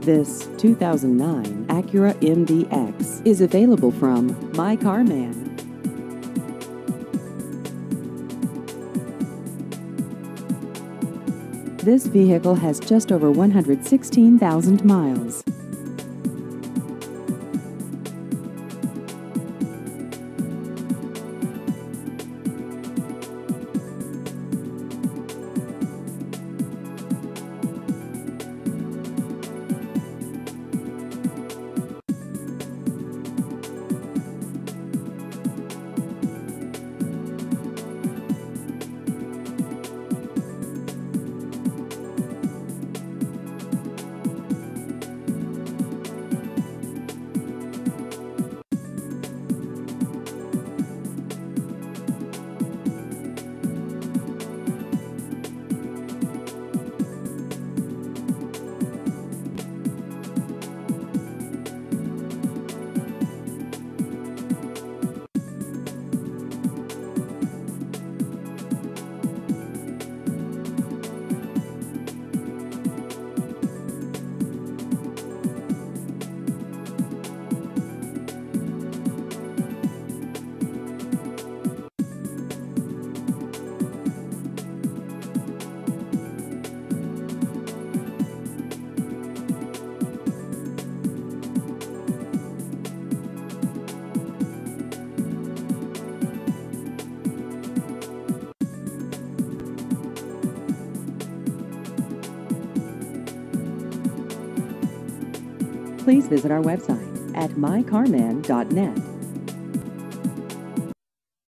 This 2009 Acura MDX is available from My Car Man. This vehicle has just over 116,000 miles. Please visit our website at mycarman.net.